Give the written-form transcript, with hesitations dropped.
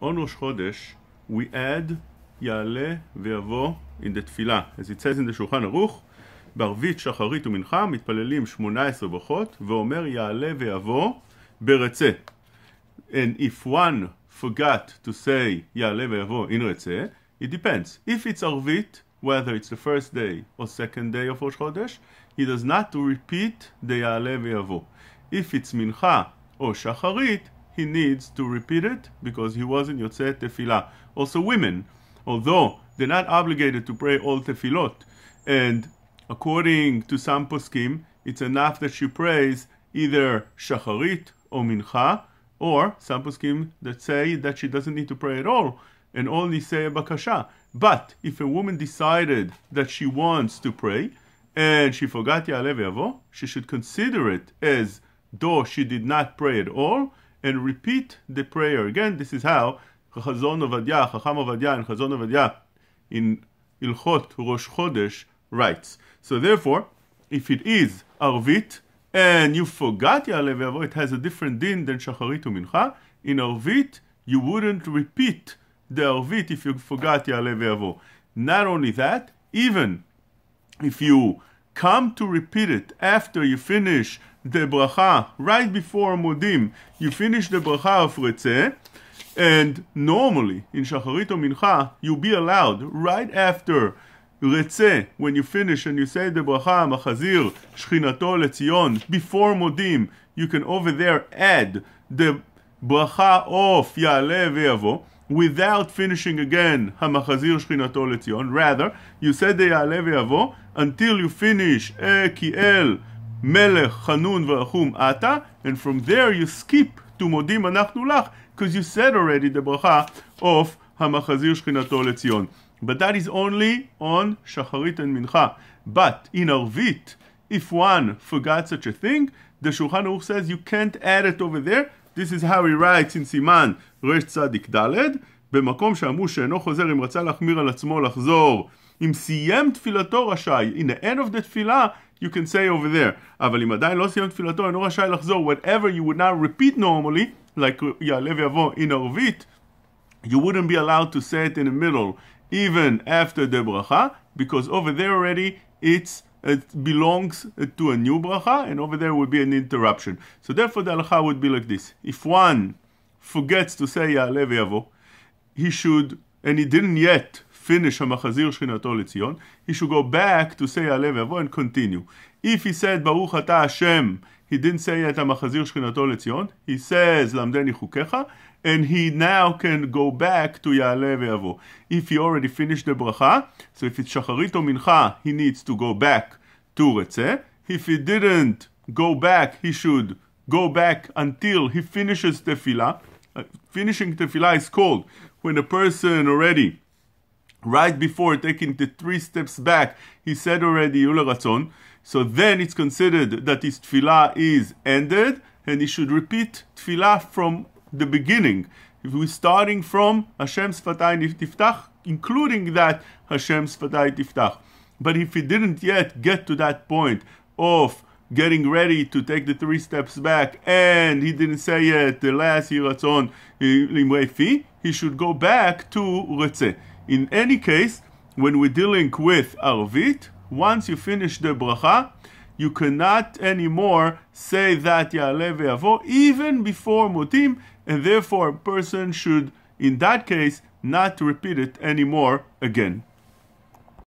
on Rosh Chodesh, we add Ya'aleh ve'yavo in the Tefillah. As it says in the Shulchan Aruch, בערבית, שחרית ומנחה מתפללים 18 ברכות, ואומר יעלה ויבוא ברצה. And if one forgot to say יעלה ויבוא in רצה, it depends. If it's ערבית, whether it's the first day or second day of Rosh Chodesh, he does not repeat the יעלה ויבוא. If it's מנחה or שחרית, he needs to repeat it because he wasn't יוצא תפילה. Also women, although they're not obligated to pray all tefillot, and according to some poskim, it's enough that she prays either shacharit or mincha, or some poskim that say that she doesn't need to pray at all and only say a bakasha. But if a woman decided that she wants to pray and she forgot Ya'aleh ve'yavo, she should consider it as though she did not pray at all and repeat the prayer again. This is how Chazon Ovadia, Chacham Ovadia, and Chazon Ovadia in Ilchot Rosh Chodesh writes. So therefore, if it is Arvit and you forgot Ya'aleh ve'yavo, it has a different din than Shacharit u'Mincha. In Arvit, you wouldn't repeat the Arvit if you forgot Ya'aleh ve'yavo. Not only that, even if you come to repeat it after you finish the bracha, right before Modim, you finish the bracha of Retzeh, and normally in Shacharit or Mincha, you'll be allowed right after Retzeh, when you finish and you say the bracha, Machazir, Shchinato Letzion, before Modim, you can over there add the bracha of Ya'aleh ve'yavo without finishing again Hamachazir Shchinato Letzion. Rather, you said the Ya'aleh ve'yavo until you finish Kiel Melech Chanun V'Rachum Ata, and from there you skip to Modim Anachnu Lach because you said already the bracha of Hamachazir Shchinato Letzion. But that is only on Shacharit and Mincha. But in Arvit, if one forgot such a thing, the Shulchan Aruch says you can't add it over there. This is how he writes in Siman Resh Tzadik Daled, במקום שאמרו שאינו חוזר אם רצה להחמיר על עצמו לחזור. אם סיים תפילתו רשאי. In the end of the tefillah, you can say over there. אבל אם עדיין לא סיים תפילתו, אינו רשאי לחזור. Whatever you would not repeat normally, like יעלה ויבוא in Arvit, you wouldn't be allowed to say it in the middle, even after the bracha, because over there already it belongs to a new bracha, and over there would be an interruption. So therefore the halacha would be like this. If one forgets to say Ya'aleh ve'yavo, he should, and he didn't yet finish Hamachazir Shchinato Letzion, he should go back to say Ya'aleh ve'yavo and continue. If he said Baruch Ata Hashem, he didn't say yet Hamachazir Shchinato Letzion, he says Lamdeni Chukecha, and he now can go back to Ya'aleh ve'yavo. If he already finished the bracha, so if it's Shacharit or Mincha, he needs to go back to Retzeh. If he didn't go back, he should go back until he finishes Tefillah. Finishing Tefillah is called when a person already, right before taking the 3 steps back, he said already Yule Ratzon. So then it's considered that his Tefillah is ended, and he should repeat Tefillah from the beginning. If we're starting from Hashem Sfatay Tiftach, including that Hashem Sfatay Tiftach. But if he didn't yet get to that point of getting ready to take the 3 steps back, and he didn't say yet the last Yiratzon Limrei Fi, he should go back to Retzeh. In any case, when we're dealing with Arvit, once you finish the bracha, you cannot anymore say that Ya'aleh ve'yavo even before Modim, and therefore a person should, in that case, not repeat it anymore again.